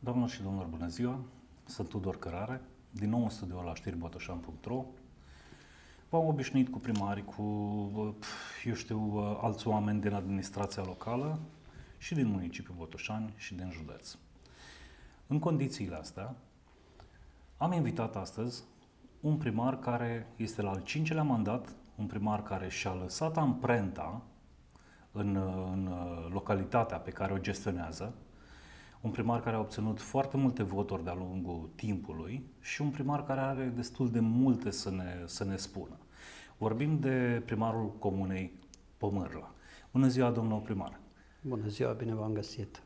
Doamnelor și domnilor, bună ziua! Sunt Tudor Cărare, din nou în studioul la știribotoșani.ro. V-am obișnuit cu primari, cu, alți oameni din administrația locală și din municipiul Botoșani și din județ. În condițiile astea, am invitat astăzi un primar care este la al 5-lea mandat, un primar care și-a lăsat amprenta în localitatea pe care o gestionează, un primar care a obținut foarte multe voturi de-a lungul timpului și un primar care are destul de multe să ne spună. Vorbim de primarul comunei Pomârla. Bună ziua, domnul primar! Bună ziua, bine v-am găsit!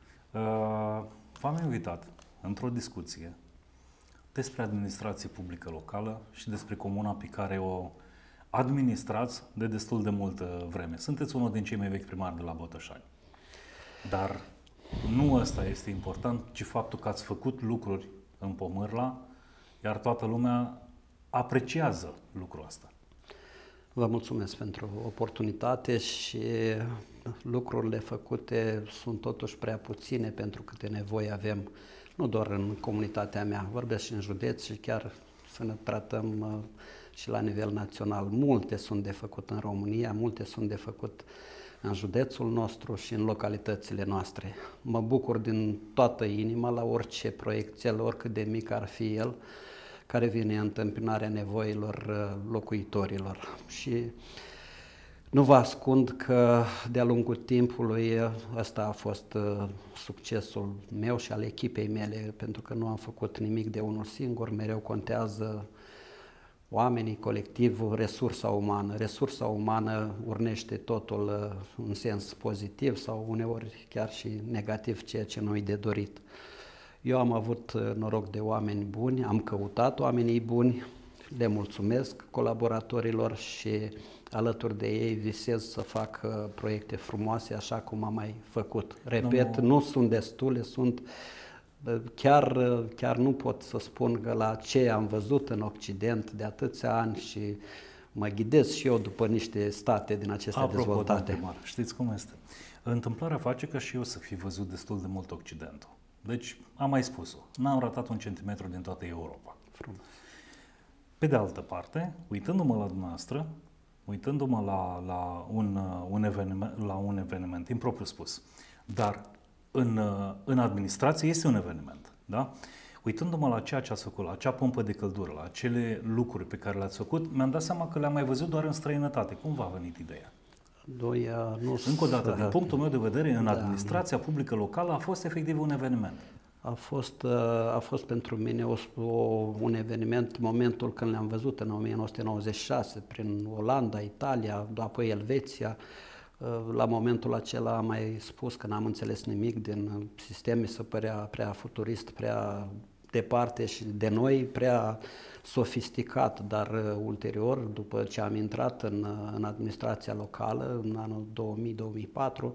V-am invitat într-o discuție despre administrație publică locală și despre comuna pe care o administrați de destul de multă vreme. Sunteți unul din cei mai vechi primari de la Botoșani. Dar nu ăsta este important, ci faptul că ați făcut lucruri în Pomârla, iar toată lumea apreciază lucrul ăsta. Vă mulțumesc pentru oportunitate și lucrurile făcute sunt totuși prea puține pentru câte nevoi avem, nu doar în comunitatea mea, vorbesc și în județ și chiar să ne tratăm și la nivel național. Multe sunt de făcut în România, multe sunt de făcut în județul nostru și în localitățile noastre. Mă bucur din toată inima la orice proiectel, oricât de mic ar fi el, care vine în întâmpinarea nevoilor locuitorilor. Și nu vă ascund că de-a lungul timpului ăsta a fost succesul meu și al echipei mele, pentru că nu am făcut nimic de unul singur, mereu contează oamenii, colectivul, resursa umană. Resursa umană urnește totul în sens pozitiv sau uneori chiar și negativ, ceea ce nu-i de dorit. Eu am avut noroc de oameni buni, am căutat oamenii buni, le mulțumesc colaboratorilor și alături de ei visez să fac proiecte frumoase așa cum am mai făcut. Repet, nu sunt destule, sunt chiar nu pot să spun că la ce am văzut în Occident de atâția ani și mă ghidez și eu după niște state din acestea dezvoltate. Primar, știți cum este? Întâmplarea face ca și eu să fi văzut destul de mult Occidentul. Deci, am mai spus-o, n-am ratat un centimetru din toată Europa. Frumos. Pe de altă parte, uitându-mă la dumneavoastră, uitându-mă la un eveniment impropriu spus, dar în administrație este un eveniment, da? Uitându-mă la ceea ce ați făcut, la acea pompă de căldură, la acele lucruri pe care le-ați făcut, mi-am dat seama că le-am mai văzut doar în străinătate. Cum v-a venit ideea? Încă o dată, din punctul meu de vedere, în administrația publică locală a fost efectiv un eveniment. A fost pentru mine un eveniment, momentul când le-am văzut în 1996, prin Olanda, Italia, apoi Elveția. La momentul acela am mai spus că n-am înțeles nimic din sisteme, se părea prea futurist, prea departe și de noi, prea sofisticat, dar ulterior, după ce am intrat în administrația locală, în anul 2000-2004,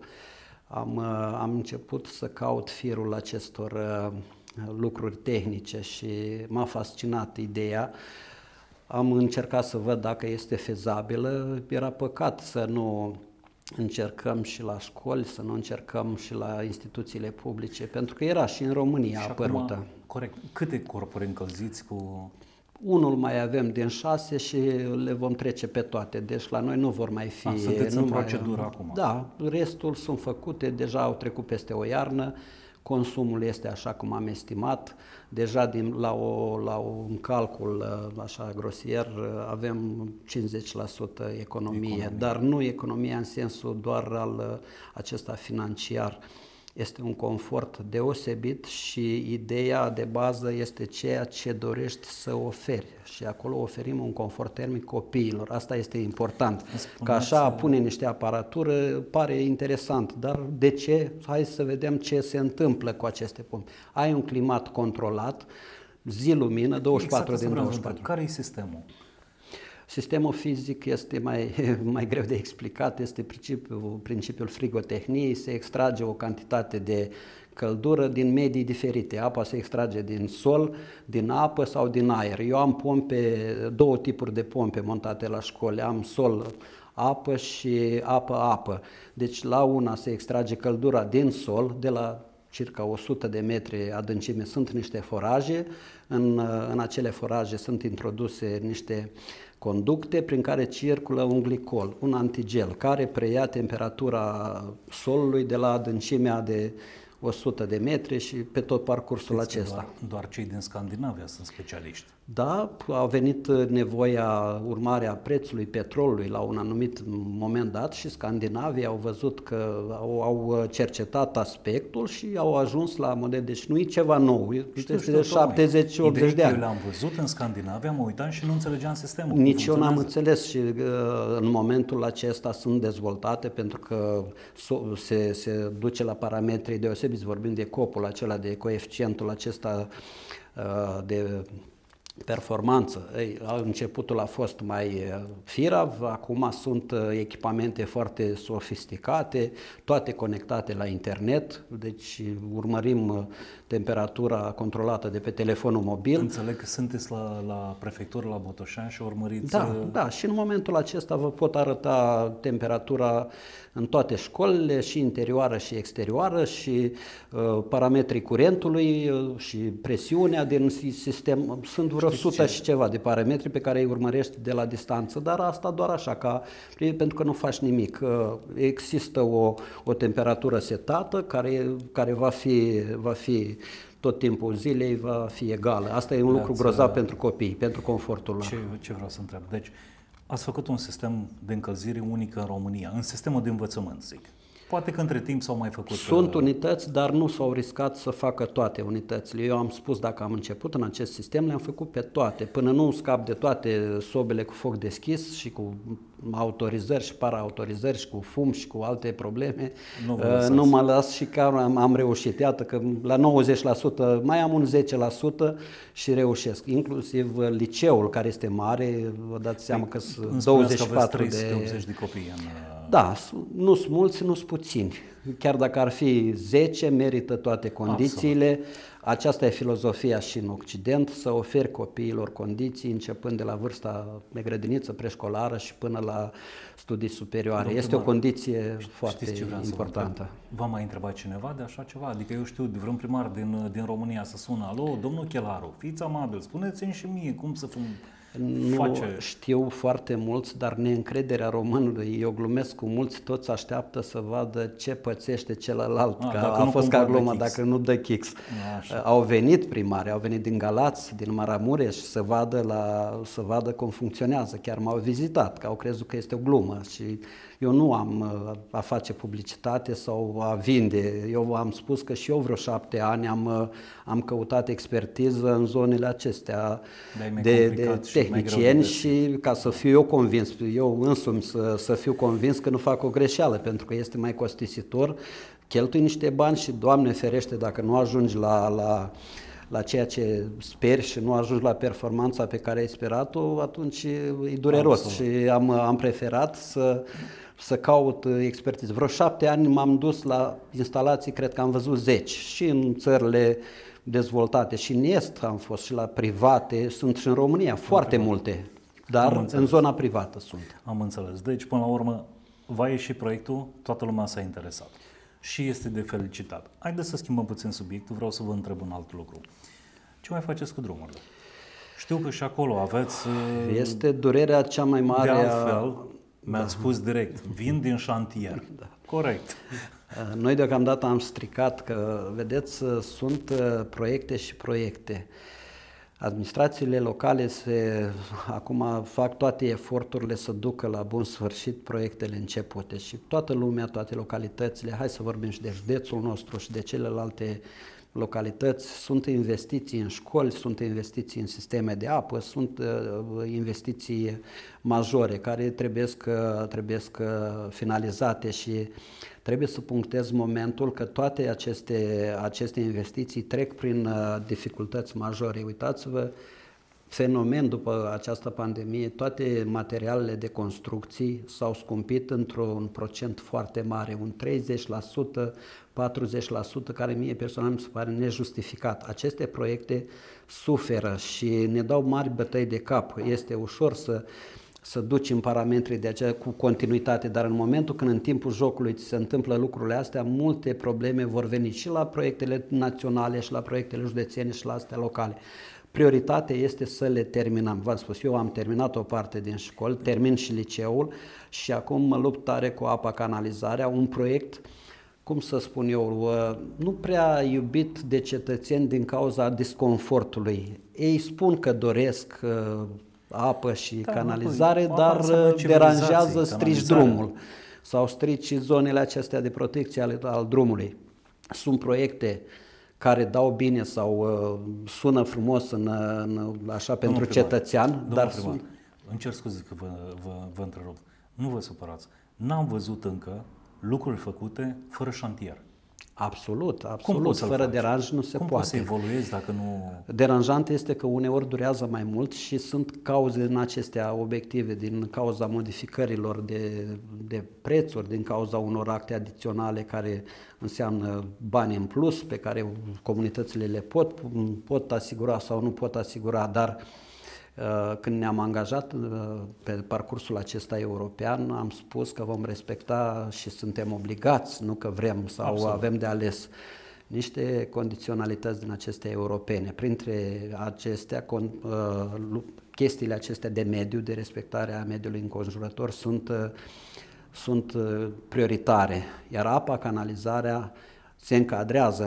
am început să caut firul acestor lucruri tehnice și m-a fascinat ideea. Am încercat să văd dacă este fezabilă, era păcat să nu încercăm și la școli, să nu încercăm și la instituțiile publice, pentru că era și în România apărută. Corect. Câte corpuri încălziți cu... Unul mai avem din 6 și le vom trece pe toate, deci la noi nu vor mai fi... Sunteți în procedură acum? Da, restul sunt făcute, deja au trecut peste o iarnă, consumul este așa cum am estimat, deja la un calcul așa grosier avem 50% economie, dar nu economia în sensul doar al acesta financiar. Este un confort deosebit și ideea de bază este ceea ce dorești să oferi și acolo oferim un confort termic copiilor. Asta este important. Că așa pune niște aparatură pare interesant, dar de ce? Hai să vedem ce se întâmplă cu aceste pompe. Ai un climat controlat, zi lumină, 24 din 24. Care e sistemul? Sistemul fizic este mai greu de explicat, este principiul frigotehniei, se extrage o cantitate de căldură din medii diferite. Apa se extrage din sol, din apă sau din aer. Eu am două tipuri de pompe montate la școli, am sol, apă și apă-apă. Deci la una se extrage căldura din sol, de la circa 100 de metri adâncime, sunt niște foraje. În acele foraje sunt introduse niște conducte prin care circulă un glicol, un antigel, care preia temperatura solului de la adâncimea de 100 de metri și pe tot parcursul acesta. Doar cei din Scandinavia sunt specialiști. Da, a venit nevoia, urmarea prețului petrolului la un anumit moment dat și Scandinavia au văzut că au cercetat aspectul și au ajuns la model. Deci nu e ceva nou, este de 70-80 de ani. Eu le-am văzut în Scandinavia, mă uitam și nu înțelegeam sistemul. Nici eu n-am înțeles și în momentul acesta sunt dezvoltate pentru că se duce la parametri deosebiți, vorbim de copul acela, de coeficientul acesta de performanță. Începutul a fost mai firav, acum sunt echipamente foarte sofisticate, toate conectate la internet, deci urmărim temperatura controlată de pe telefonul mobil. Înțeleg că sunteți la prefectură la Botoșani și urmăriți... Da, și în momentul acesta vă pot arăta temperatura în toate școlile, și interioară și exterioară, și parametrii curentului și presiunea din sistem. Sunt vreo 100 și ceva de parametri pe care îi urmărești de la distanță, dar asta doar așa, pentru că nu faci nimic. Există o temperatură setată care va fi tot timpul zilei, va fi egală. Asta e un lucru grozav pentru copii, pentru confortul lor. Ce vreau să întreb? Deci, ați făcut un sistem de încălzire unic în România, în sistemul de învățământ, zic. Poate că între timp s-au mai făcut... Sunt unități, dar nu s-au riscat să facă toate unitățile. Eu am spus, dacă am început în acest sistem, le-am făcut pe toate. Până nu scap de toate sobele cu foc deschis și cu autorizări și paraautorizări și cu fum și cu alte probleme, nu mă las și că am reușit. Iată că la 90% mai am un 10% și reușesc. Inclusiv liceul, care este mare, vă dați seama că sunt 24 de copii în... Da, nu sunt mulți, nu sunt puțini. Chiar dacă ar fi 10, merită toate condițiile. Absolut. Aceasta e filozofia și în Occident, să oferi copiilor condiții începând de la vârsta de grădiniță, preșcolară și până la studii superioare. Este o condiție foarte importantă. V-a mai întrebat cineva de așa ceva? Adică eu știu, de vreun primar din România să sună: alo, domnul Chelaru, fiți amabil, spuneți-mi și mie cum să Nu știu foarte mulți, dar neîncrederea românului, eu glumesc cu mulți, toți așteaptă să vadă ce pățește celălalt, că a fost ca glumă, dacă nu dă chix. Au venit primari, au venit din Galați, din Maramureș să vadă cum funcționează, chiar m-au vizitat, că au crezut că este o glumă și eu nu am a face publicitate sau a vinde. Eu am spus că și eu vreo 7 ani am căutat expertiză în zonele acestea de tehnicieni și ca să fiu eu convins, eu însumi să fiu convins că nu fac o greșeală, pentru că este mai costisitor, cheltui niște bani și, Doamne ferește, dacă nu ajungi la ceea ce speri și nu ajungi la performanța pe care ai sperat-o, atunci e dureros. Și am preferat să caut expertiză. Vreo 7 ani m-am dus la instalații, cred că am văzut 10, și în țările dezvoltate, și în Est am fost, și la private, sunt și în România foarte multe, dar în zona privată sunt. Am înțeles. Deci, până la urmă, va ieși proiectul, toată lumea s-a interesat și este de felicitat. Haideți să schimbăm puțin subiectul, vreau să vă întreb un alt lucru. Ce mai faceți cu drumurile? Știu că și acolo aveți... Este durerea cea mai mare. De altfel, mi-ați spus direct, vin din șantier. Da. Corect. Noi deocamdată am stricat că, vedeți, sunt proiecte și proiecte. Administrațiile locale acum fac toate eforturile să ducă la bun sfârșit proiectele începute și toată lumea, toate localitățile, hai să vorbim și de județul nostru și de celelalte localități, sunt investiții în școli, sunt investiții în sisteme de apă, sunt investiții majore care trebuie finalizate și trebuie să punctez momentul că toate aceste investiții trec prin dificultăți majore. Uitați-vă, fenomen după această pandemie, toate materialele de construcții s-au scumpit într-un procent foarte mare, un 30%, 40%, care mie personal mi se pare nejustificat. Aceste proiecte suferă și ne dau mari bătăi de cap. Este ușor să duci în parametrii de aceea cu continuitate, dar în momentul când în timpul jocului ți se întâmplă lucrurile astea, multe probleme vor veni și la proiectele naționale, și la proiectele județene, și la astea locale. Prioritatea este să le terminăm. V-am spus, eu am terminat o parte din școli, termin și liceul și acum mă lupt tare cu apa canalizarea, un proiect, cum să spun eu, nu prea iubit de cetățeni din cauza disconfortului. Ei spun că doresc apă și canalizare, dar deranjează, strici drumul sau strici zonele acestea de protecție al drumului. Sunt proiecte care dau bine sau sună frumos așa pentru cetățean, dar sunt... Îmi cer scuze că vă întrerup. Nu vă supărați. N-am văzut încă lucruri făcute fără șantier. Absolut, fără deranj nu se poate. Cum poți să evoluezi dacă nu... Deranjant este că uneori durează mai mult și sunt cauze în acestea obiective, din cauza modificărilor de prețuri, din cauza unor acte adiționale care înseamnă bani în plus, pe care comunitățile le pot asigura sau nu pot asigura, dar când ne-am angajat pe parcursul acesta european, am spus că vom respecta și suntem obligați, nu că vrem sau Absolut. avem de ales, niște condiționalități din acestea europene. Printre acestea, chestiile acestea de mediu, de respectare a mediului înconjurător sunt prioritare, iar apa, canalizarea se încadrează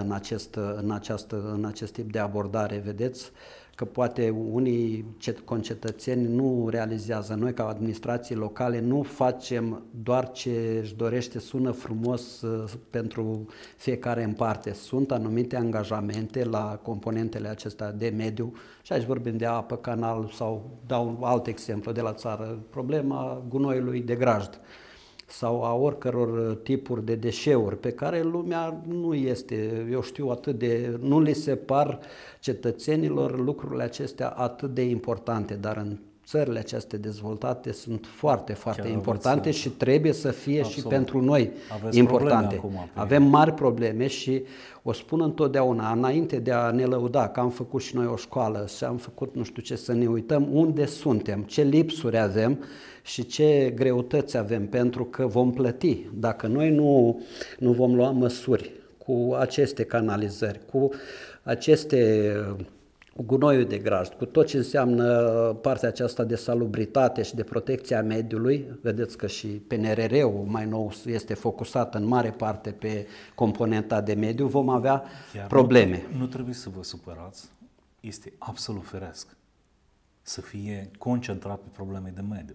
în acest tip de abordare, vedeți? Că poate unii concetățeni nu realizează. Noi, ca administrații locale, nu facem doar ce își dorește, sună frumos pentru fiecare în parte. Sunt anumite angajamente la componentele acestea de mediu și aici vorbim de apă, canal sau dau un alt exemplu de la țară, problema gunoiului de grajd sau a oricăror tipuri de deșeuri pe care lumea nu este, eu știu, nu li se par cetățenilor lucrurile acestea atât de importante, dar în țările acestea dezvoltate sunt foarte, foarte importante și trebuie să fie și pentru noi importante. Avem mari probleme și o spun întotdeauna, înainte de a ne lăuda că am făcut și noi o școală și am făcut nu știu ce, să ne uităm unde suntem, ce lipsuri avem și ce greutăți avem, pentru că vom plăti. Dacă noi nu vom lua măsuri cu aceste canalizări, cu aceste gunoiul de grajd, cu tot ce înseamnă partea aceasta de salubritate și de protecția mediului, vedeți că și PNRR-ul mai nou este focusat în mare parte pe componenta de mediu, vom avea probleme. Nu trebuie să vă supărați, este absolut firesc să fie concentrat pe probleme de mediu.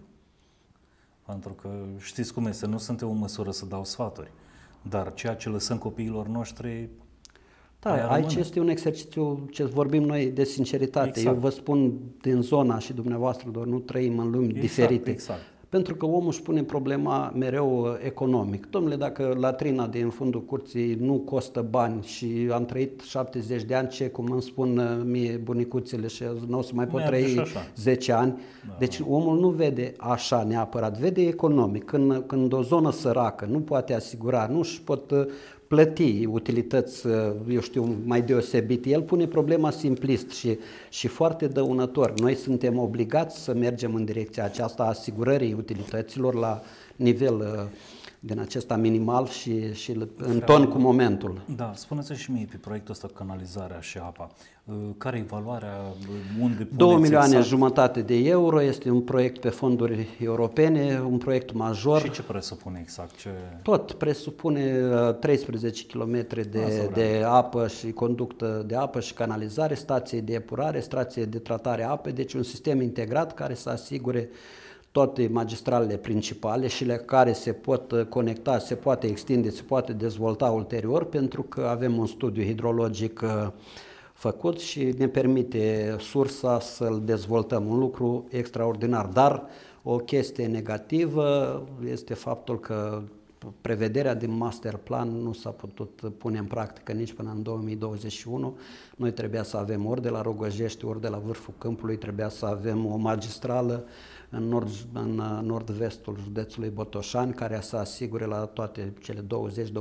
Pentru că știți cum este, nu suntem în măsură să dau sfaturi, dar ceea ce lăsăm copiilor noștri... Da, aici este un exercițiu ce vorbim noi de sinceritate. Exact. Eu vă spun din zona și dumneavoastră, doar nu trăim în lumi diferite. Exact. Pentru că omul își pune problema mereu economic. Dom'le, dacă latrina din fundul curții nu costă bani și am trăit 70 de ani, cum îmi spun mie bunicuțele și nu o să mai pot trăi 10 ani. Da. Deci omul nu vede așa neapărat, vede economic. Când o zonă săracă nu poate asigura, nu își pot plăti utilități, eu știu, mai deosebite. El pune problema simplist și foarte dăunător. Noi suntem obligați să mergem în direcția aceasta a asigurării utilităților la nivel din acesta minimal și în ton cu momentul. Da, spuneți și mie pe proiectul ăsta canalizarea și apa. Care e valoarea? Unde 2 milioane jumătate de euro, este un proiect pe fonduri europene, un proiect major. Și ce presupune exact? Tot presupune 13 km de apă și conductă de apă și canalizare, stație de epurare, stație de tratare a apei, deci un sistem integrat care să asigure toate magistralele principale și care se pot conecta, se poate extinde, se poate dezvolta ulterior, pentru că avem un studiu hidrologic făcut și ne permite sursa să-l dezvoltăm, un lucru extraordinar. Dar o chestie negativă este faptul că prevederea din master plan nu s-a putut pune în practică nici până în 2021. Noi trebuia să avem ori de la Rogăjești, ori de la vârful câmpului, trebuia să avem o magistrală în nord-vestul județului Botoșani, care să asigure la toate cele 20-22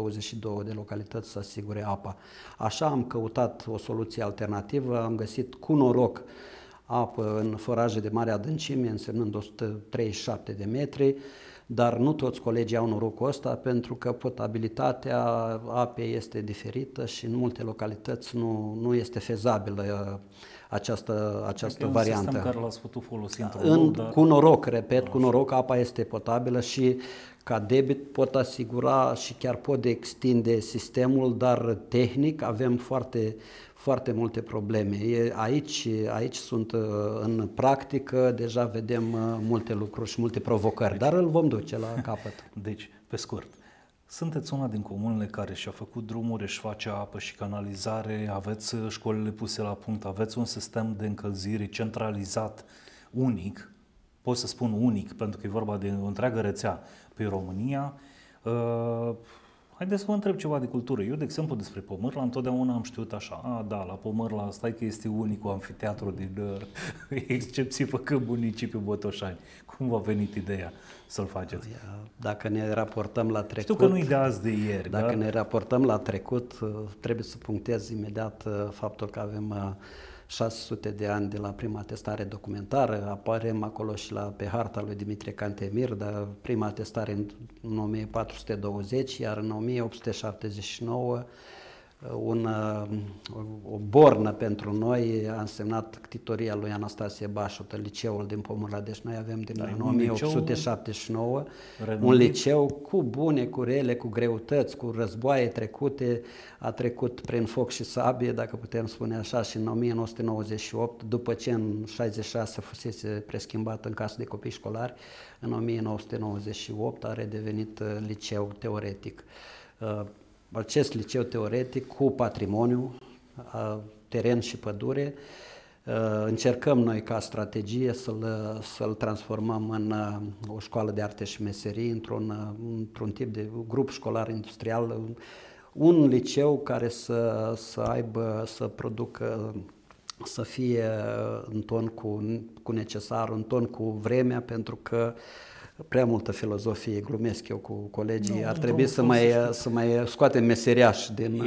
de localități să asigure apa. Așa am căutat o soluție alternativă, am găsit cu noroc apă în foraje de mare adâncime, însemnând 137 de metri, dar nu toți colegii au norocul ăsta pentru că potabilitatea apei este diferită și în multe localități nu este fezabilă această variantă. E un sistem care l-ați putut folosi într-un loc, dar... Cu noroc, repet, cu noroc apa este potabilă și ca debit pot asigura și chiar pot extinde sistemul, dar tehnic avem foarte multe probleme. Aici sunt în practică, deja vedem multe lucruri și multe provocări, dar îl vom duce la capăt. Deci, pe scurt, sunteți una din comunele care și-a făcut drumuri, își face apă și canalizare, aveți școlile puse la punct, aveți un sistem de încălzire centralizat, unic, pot să spun unic, pentru că e vorba de o întreagă rețea pe România. Haideți să vă întreb ceva de cultură. Eu, de exemplu, despre Pomârla, întotdeauna am știut așa, da, la Pomârla, stai că este unicul amfiteatru din excepție făcând municipiul Botoșani. Cum v-a venit ideea să-l faceți? Dacă ne raportăm la trecut... Știu că nu-i de azi de ieri, Dacă ne raportăm la trecut, trebuie să punctez imediat faptul că avem 600 de ani de la prima testare documentară, apărem acolo și pe harta lui Dimitrie Cantemir, dar prima testare în 1420, iar în 1879 o bornă pentru noi a însemnat ctitoria lui Anastasie Bașotă, liceul din Pomârla. Deci noi avem din 1879 un liceu cu bune, cu rele, cu greutăți, cu războaie trecute, a trecut prin foc și sabie, dacă putem spune așa, și în 1998, după ce în 66 fusese preschimbat în casă de copii școlari, în 1998 a redevenit liceu teoretic. Acest liceu teoretic cu patrimoniu, teren și pădure, încercăm noi ca strategie să-l transformăm în o școală de arte și meserii, într-un tip de grup școlar industrial, un liceu care să producă, să fie în ton cu necesarul, în ton cu vremea, pentru că prea multă filozofie, glumesc eu cu colegii, ar trebui să mai scoatem meseriași din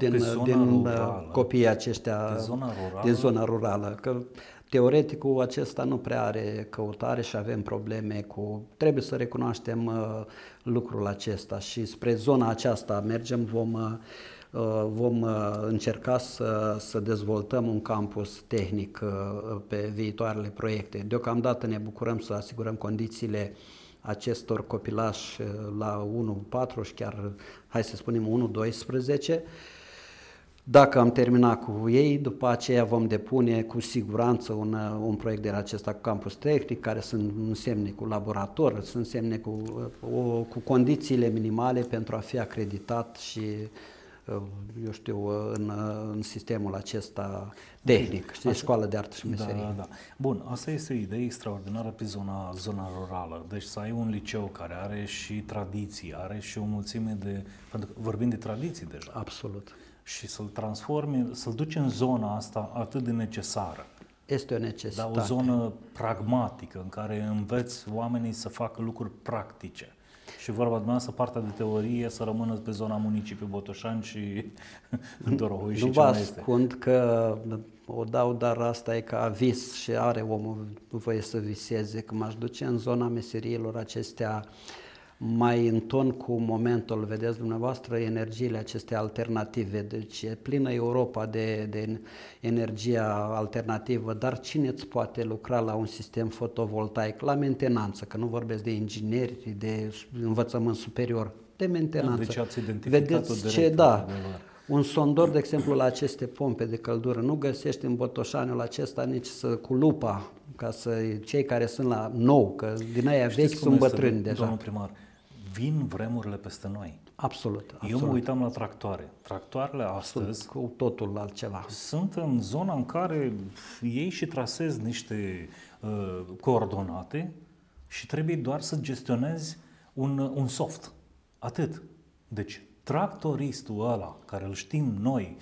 copiii aceștia din zona rurală. Că teoreticul acesta nu prea are căutare și avem probleme trebuie să recunoaștem lucrul acesta și spre zona aceasta mergem, vom încerca să dezvoltăm un campus tehnic pe viitoarele proiecte. Deocamdată ne bucurăm să asigurăm condițiile acestor copilași la 1-4 și chiar, hai să spunem, 1-12. Dacă am terminat cu ei, după aceea vom depune cu siguranță un proiect de acesta cu campus tehnic, care să însemne cu laborator, să însemne cu condițiile minimale pentru a fi acreditat și eu știu, în sistemul acesta tehnic, știi, școală de artă și meserie. Da. Bun, asta este o idee extraordinară pe zona rurală. Deci să ai un liceu care are și tradiții, are și o mulțime pentru că vorbim de tradiții deja. Absolut. Și să-l transformi, să-l duci în zona asta atât de necesară. Este o necesitate. Da, o zonă pragmatică în care înveți oamenii să facă lucruri practice. Și vorba dumneavoastră, partea de teorie să rămână pe zona municipiului Botoșani și Dorohoi și nu ce vă mai este. ascund că o dau, dar asta e ca vis și are omul voie să viseze, că m-aș duce în zona meseriilor acestea mai în ton cu momentul, vedeți dumneavoastră, energiile acestea alternative. Deci e plină Europa de energia alternativă, dar cine îți poate lucra la un sistem fotovoltaic, la mentenanță, că nu vorbesc de ingineri, de învățământ superior, de mentenanță. Deci ați identificat-o vedeți direct, ce, da. Un sondor, de exemplu, la aceste pompe de căldură, nu găsești în Botoșaniul acesta nici cu lupa, ca cei care sunt la nou, că din aia vechi sunt bătrâni deja. Domnul primar, vin vremurile peste noi. Absolut. Eu mă uitam la tractoare. Tractoarele astăzi sunt cu totul altceva. Sunt în zona în care ei și trasez niște coordonate și trebuie doar să gestionezi un soft. Atât. Deci, tractoristul ăla, care îl știm noi,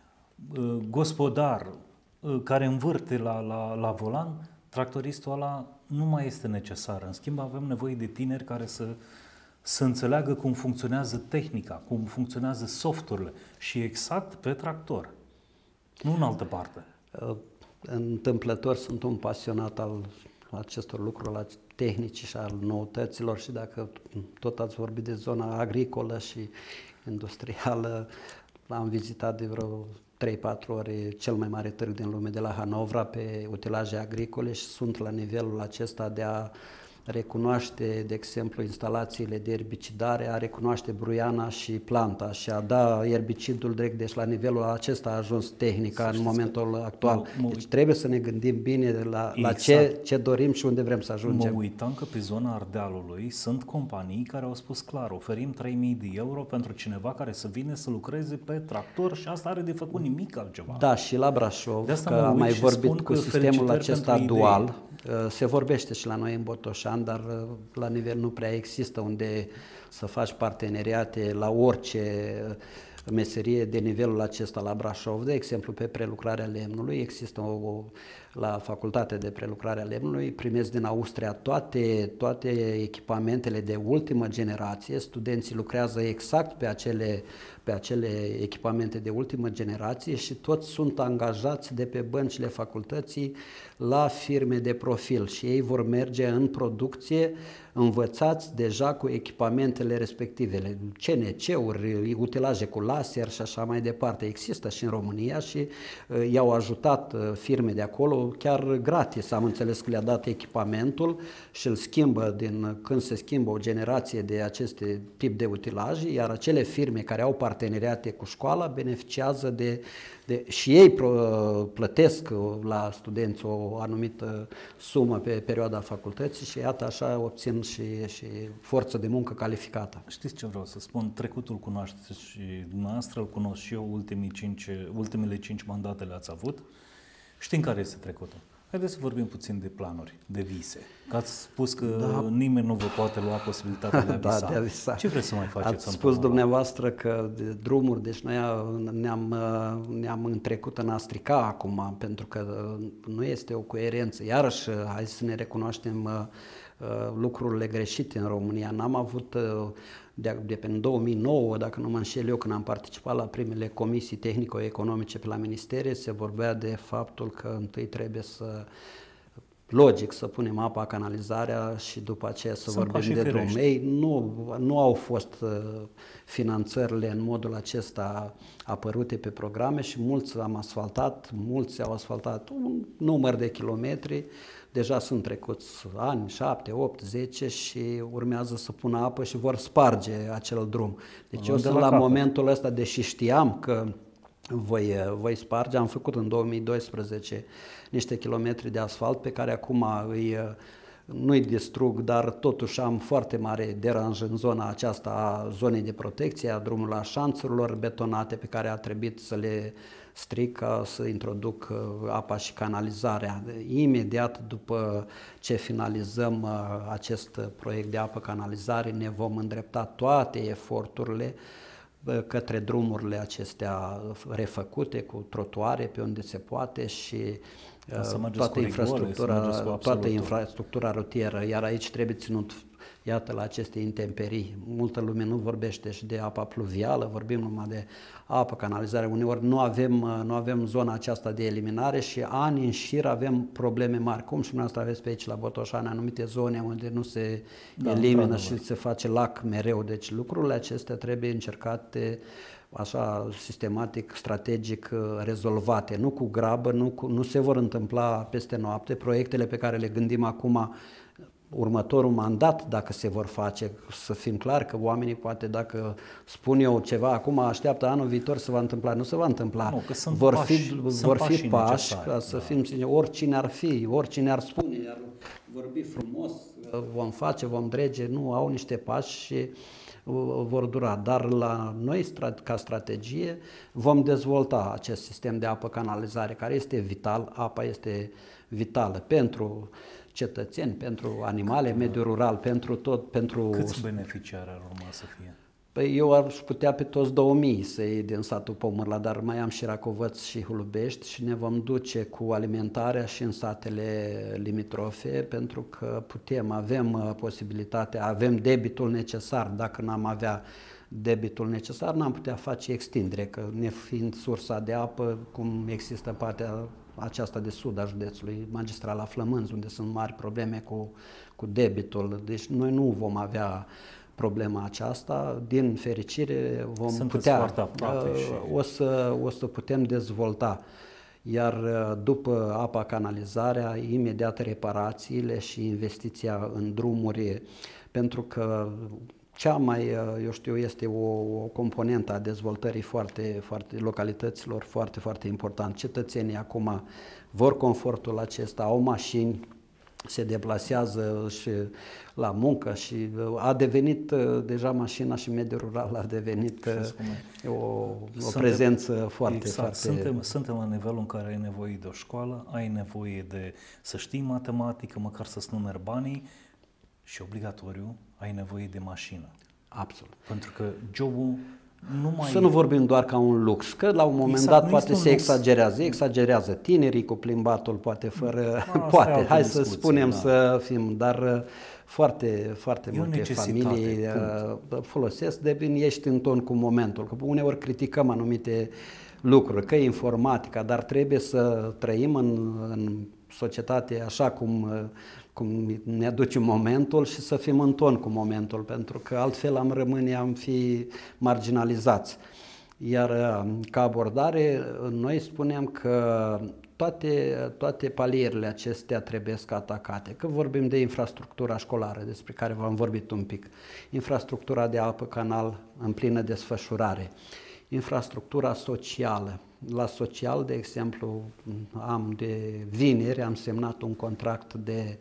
gospodar, care învârte la volan, tractoristul ăla nu mai este necesar. În schimb, avem nevoie de tineri care să înțeleagă cum funcționează tehnica, cum funcționează softurile și exact pe tractor, nu în altă parte. întâmplător sunt un pasionat al acestor lucruri, al tehnicii și al noutăților și dacă tot ați vorbit de zona agricolă și industrială, am vizitat de vreo 3-4 ori cel mai mare târg din lume de la Hanovra pe utilaje agricole și sunt la nivelul acesta de a recunoaște, de exemplu, instalațiile de erbicidare, a recunoaște bruiana și planta și a da erbicidul direct, deci la nivelul acesta a ajuns tehnica în momentul actual. Deci trebuie să ne gândim bine la ce dorim și unde vrem să ajungem. Mă uitam că pe zona Ardealului sunt companii care au spus clar, oferim 3.000 de euro pentru cineva care să vină să lucreze pe tractor și asta are de făcut nimic altceva. Da, și la Brașov, că am mai vorbit cu sistemul acesta dual, se vorbește și la noi în Botoșani, dar la nivel nu prea există unde să faci parteneriate la orice meserie de nivelul acesta la Brașov. De exemplu, pe prelucrarea lemnului există la facultatea de prelucrare a lemnului, primesc din Austria toate echipamentele de ultimă generație, studenții lucrează exact pe acele echipamente de ultimă generație și toți sunt angajați de pe băncile facultății la firme de profil și ei vor merge în producție învățați deja cu echipamentele respective, CNC-uri, utilaje cu laser și așa mai departe. Există și în România și i-au ajutat firme de acolo chiar gratis. Am înțeles că le-a dat echipamentul și îl schimbă când se schimbă o generație de aceste tip de utilaje, iar acele firme care au parteneriate cu școala beneficiază și ei plătesc la studenți o anumită sumă pe perioada facultății și iată așa obțin și forță de muncă calificată. Știți ce vreau să spun? Trecutul cunoașteți și dumneavoastră îl cunosc și eu, ultimele 5 mandate le-ați avut. Știm care este trecutul. Haideți să vorbim puțin de planuri, de vise. Că ați spus că nimeni nu vă poate lua posibilitatea de a visa. Ce vreți să mai faceți? Ați spus dumneavoastră că de drumuri, deci noi ne-am întrecut în a strica acum, pentru că nu este o coerență. Iarăși, hai să ne recunoaștem lucrurile greșite în România. N-am avut de pe 2009, dacă nu mă înșel eu, când am participat la primele comisii tehnico-economice pe la ministere, se vorbea de faptul că întâi trebuie logic să punem apa, canalizarea și după aceea să vorbim de drum. Ei nu au fost finanțările în modul acesta apărute pe programe și mulți au asfaltat un număr de kilometri. Deja sunt trecuți ani, 7, 8, 10 și urmează să pună apă și vor sparge acel drum. Deci eu sunt la momentul ăsta, deși știam că voi sparge, am făcut în 2012 niște kilometri de asfalt pe care acum nu-i distrug, dar totuși am foarte mare deranj în zona aceasta a zonei de protecție, a drumului a șanțurilor betonate pe care a trebuit să le stric ca să introduc apa și canalizarea. Imediat după ce finalizăm acest proiect de apă-canalizare ne vom îndrepta toate eforturile către drumurile acestea refăcute cu trotuare pe unde se poate și toată infrastructura rutieră, iar aici trebuie ținut, iată, la aceste intemperii. Multă lume nu vorbește și de apa pluvială, vorbim numai de apă, canalizare. Uneori nu avem zona aceasta de eliminare și ani în șir avem probleme mari. Cum și dumneavoastră aveți pe aici la Botoșani anumite zone unde nu se elimină și se face lac mereu. Deci lucrurile acestea trebuie încercate așa sistematic, strategic rezolvate, nu cu grabă, nu se vor întâmpla peste noapte. Proiectele pe care le gândim acum, următorul mandat, dacă se vor face, să fim clari că oamenii poate dacă spun eu ceva, acum așteaptă anul viitor se va întâmpla, nu se va întâmpla. Nu, că sunt vor fi pași ca să fim sinceri, oricine ar fi, oricine ar spune, ar vorbi frumos, vom face, vom drege, nu, au niște pași și vor dura, dar la noi ca strategie vom dezvolta acest sistem de apă-canalizare care este vital, apa este vitală pentru cetățeni, pentru animale, mediul rural, pentru tot, pentru... Câți beneficiari ar urma să fie? Păi eu aș putea pe toți 2000 să iei din satul Pomârla, dar mai am și Racovăț și Hulubești și ne vom duce cu alimentarea și în satele limitrofe pentru că avem posibilitatea, avem debitul necesar dacă n-am avea debitul necesar, n-am putea face extindere, că nefiind sursa de apă, cum există partea aceasta de sud a județului, magistrala Flămânzi, unde sunt mari probleme cu debitul. Deci noi nu vom avea problema aceasta. Din fericire vom putea, o să putem dezvolta. Iar după apa, canalizarea, imediat reparațiile și investiția în drumuri, pentru că cea mai, este o componentă a dezvoltării localităților foarte important. Cetățenii acum vor confortul acesta, au mașini, se deplasează și la muncă și a devenit deja mașina și mediul rural a devenit o prezență foarte. Suntem la nivelul în care ai nevoie de o școală, ai nevoie de să știi matematică, măcar să-ți numeri banii și obligatoriu ai nevoie de mașină. Absolut. Pentru că jobul nu mai... Să nu vorbim doar ca un lux, că la un moment dat poate se exagerează tinerii cu plimbatul, poate fără... poate, hai să spunem să fim, dar foarte multe familii folosesc, ești în ton cu momentul, că uneori criticăm anumite lucruri, că e informatica, dar trebuie să trăim în societate așa cum ne aduce momentul și să fim în ton cu momentul, pentru că altfel am fi marginalizați. Iar ca abordare, noi spunem că toate palierele acestea trebuie să atacate. Că vorbim de infrastructura școlară, despre care v-am vorbit un pic, infrastructura de apă, canal în plină desfășurare, infrastructura socială. La social, de exemplu, vineri am semnat un contract de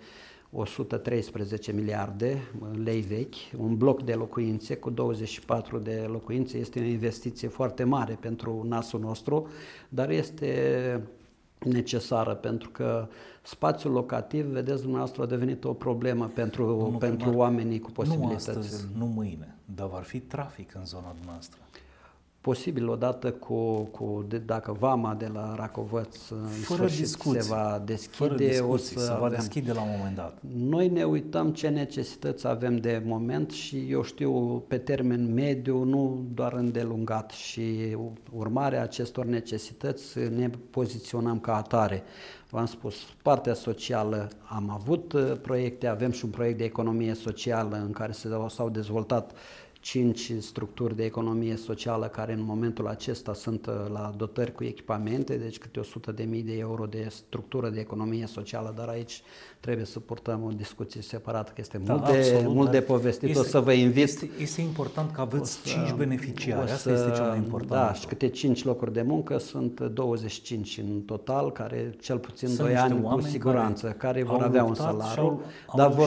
113 miliarde lei vechi, un bloc de locuințe cu 24 de locuințe. Este o investiție foarte mare pentru nasul nostru, dar este necesară pentru că spațiul locativ, vedeți dumneavoastră, a devenit o problemă pentru oamenii cu posibilități. Nu astăzi, nu mâine, dar va fi trafic în zona noastră. Posibil odată dacă vama de la Racovăț se va deschide, se va deschide la un moment dat. Noi ne uităm ce necesități avem de moment și pe termen mediu, nu doar îndelungat, și urmarea acestor necesități ne poziționăm ca atare. V-am spus, partea socială am avut proiecte, avem și un proiect de economie socială în care s-au dezvoltat 5 structuri de economie socială care în momentul acesta sunt la dotări cu echipamente, deci câte 100.000 de euro de structură de economie socială, dar aici trebuie să purtăm o discuție separată, că este mult de povestit. O să vă invit. Este important că aveți 5 beneficiari, asta este cel mai important. Da, și câte 5 locuri de muncă, sunt 25 în total, care cel puțin 2 ani cu siguranță, care vor avea un salariu, dar vor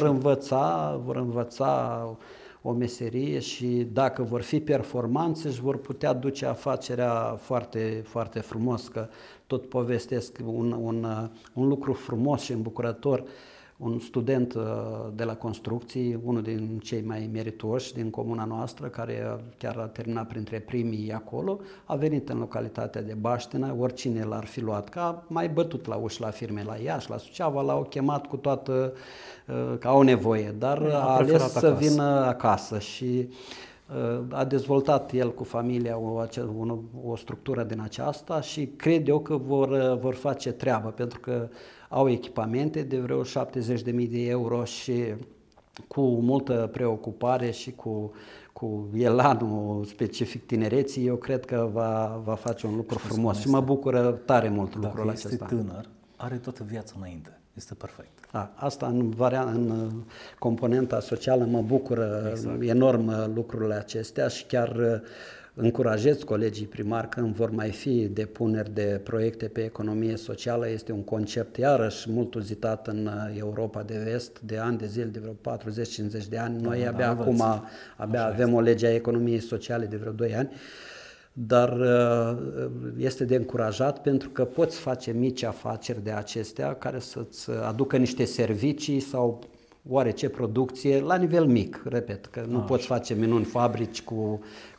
învăța o meserie și dacă vor fi performanți își vor putea duce afacerea foarte, foarte frumos, că tot povestesc un lucru frumos și îmbucurător. Un student de la construcții, unul din cei mai meritoși din comuna noastră, care chiar a terminat printre primii acolo, a venit în localitatea de Baștina, oricine l-ar fi luat, că a mai bătut la uși la firme la Iași, la Suceava, l-au chemat cu toată, că au nevoie, dar a ales să vină acasă și a dezvoltat el cu familia o structură din aceasta și cred eu că vor face treabă, pentru că au echipamente de vreo 70.000 de euro și cu multă preocupare și cu elanul specific tinereții, eu cred că va face un lucru frumos și mă bucură tare mult lucrul acesta. Dacă este tânăr, are toată viața înainte. Este perfect. Da, asta în componenta socială mă bucură enorm lucrurile acestea și chiar încurajez colegii primari când vor mai fi depuneri de proiecte pe economie socială. Este un concept iarăși mult uzitat în Europa de Vest, de ani de zile, de vreo 40-50 de ani. Noi acum avem o lege a economiei sociale de vreo 2 ani. Dar este de încurajat pentru că poți face mici afaceri de acestea care să-ți aducă niște servicii sau oarece producție la nivel mic, repet, că nu poți face minuni fabrici cu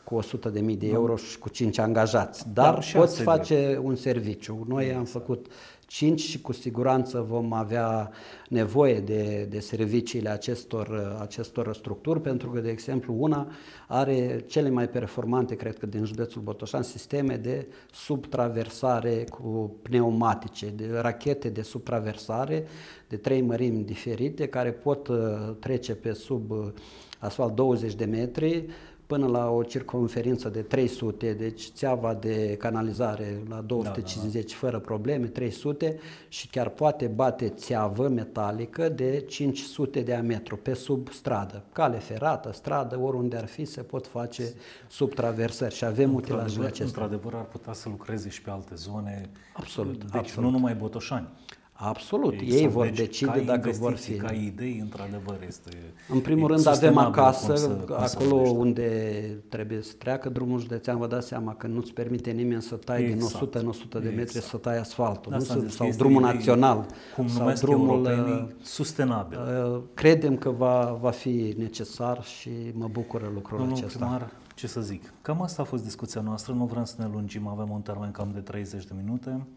cu 100.000 de euro și cu 5 angajați, dar poți face un serviciu. Noi am făcut 5 și cu siguranță vom avea nevoie de serviciile acestor structuri, pentru că, de exemplu, una are cele mai performante, cred că din județul Botoșani, sisteme de subtraversare cu pneumatice, de rachete de subtraversare de 3 mărimi diferite, care pot trece pe sub asfalt 20 de metri, până la o circumferință de 300, deci țeava de canalizare la 250 fără probleme, 300, și chiar poate bate țeavă metalică de 500 de diametru pe sub stradă. Cale ferată, stradă, oriunde ar fi, se pot face subtraversări și avem utilajele acestea. Într-adevăr, ar putea să lucreze și pe alte zone. Absolut. Deci absolut. nu numai botoșani. Absolut, ei vor decide dacă vor fi. Ca idei, într-adevăr, este. În primul rând avem acasă, acolo unde trebuie să treacă drumul județean, vă dați seama că nu-ți permite nimeni să tai din 100 în 100 de metri să tai asfaltul, sau drumul național, cum sau drumul sustenabil. Credem că va fi necesar și mă bucură lucrul acesta. Primar, ce să zic, cam asta a fost discuția noastră, nu vrem să ne lungim, avem un termen cam de 30 de minute.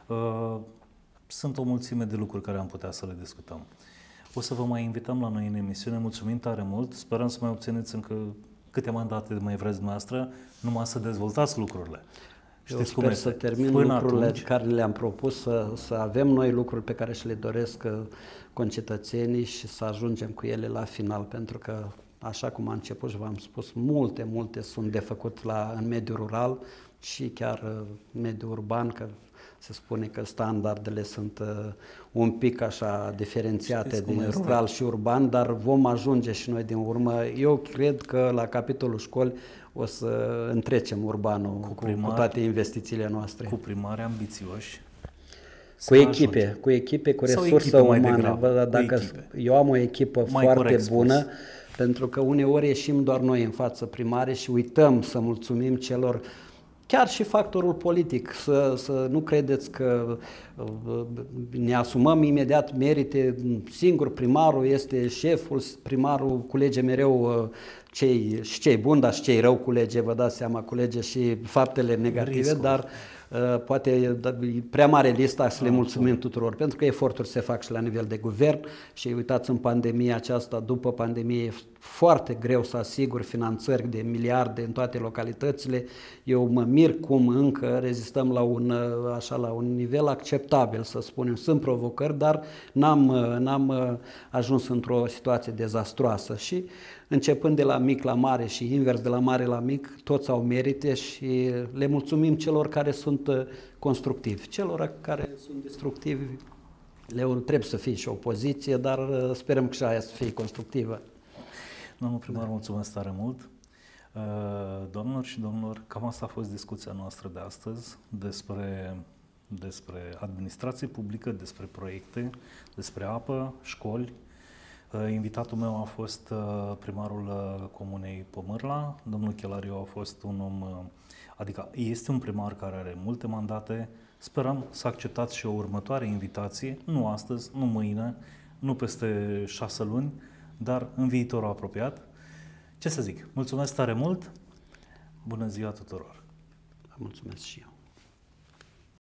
Sunt o mulțime de lucruri care am putea să le discutăm. O să vă mai invităm la noi în emisiune. Mulțumim tare mult. Sperăm să mai obțineți încă câte mandate mai vreți dumneavoastră, numai să dezvoltați lucrurile. Eu sper să termin lucrurile care le-am propus, să avem noi lucruri pe care și le doresc concetățenii și să ajungem cu ele la final, pentru că, așa cum am început și v-am spus, multe sunt de făcut în mediul rural și chiar în mediul urban, că se spune că standardele sunt un pic așa diferențiate din rural și urban, dar vom ajunge și noi din urmă. Eu cred că la capitolul școli o să întrecem urbanul cu toate investițiile noastre. Cu primari ambițioși. Cu echipe, cu resursă umană. Dacă eu am o echipă foarte bună, pentru că uneori ieșim doar noi în față primare și uităm să mulțumim celor. Chiar și factorul politic, să nu credeți că ne asumăm imediat merite, singur primarul este șeful, primarul culege mereu cei buni, dar și cei rău culege, vă dați seama, culege și faptele negative, dar poate e prea mare lista să le mulțumim tuturor, pentru că eforturi se fac și la nivel de guvern și uitați, în pandemia aceasta, după pandemie, e foarte greu să asigur finanțări de miliarde în toate localitățile. Eu mă mir cum încă rezistăm la un nivel acceptabil, să spunem. Sunt provocări, dar n-am ajuns într-o situație dezastruoasă și începând de la mic la mare și invers de la mare la mic, toți au merite și le mulțumim celor care sunt constructivi. Celor care sunt destructivi trebuie să fie și opoziție, dar sperăm că și aia să fie constructivă. Domnul primar, mulțumesc tare mult. Doamnelor și domnilor, cam asta a fost discuția noastră de astăzi despre administrație publică, despre proiecte, despre apă, școli. Invitatul meu a fost primarul Comunei Pomârla, domnul Chelariu a fost un om, adică este un primar care are multe mandate. Sperăm să acceptați și o următoare invitație, nu astăzi, nu mâine, nu peste 6 luni, dar în viitorul apropiat. Ce să zic, mulțumesc tare mult, bună ziua tuturor! Mulțumesc și eu!